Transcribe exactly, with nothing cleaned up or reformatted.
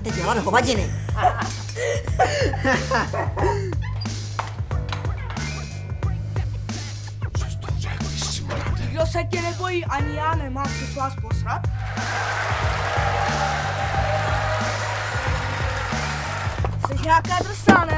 přestaňte dělat hovadiny. Kdo se tě nebojí, ani já nemám si vás posrat? Jsi nějaká drsná, ne?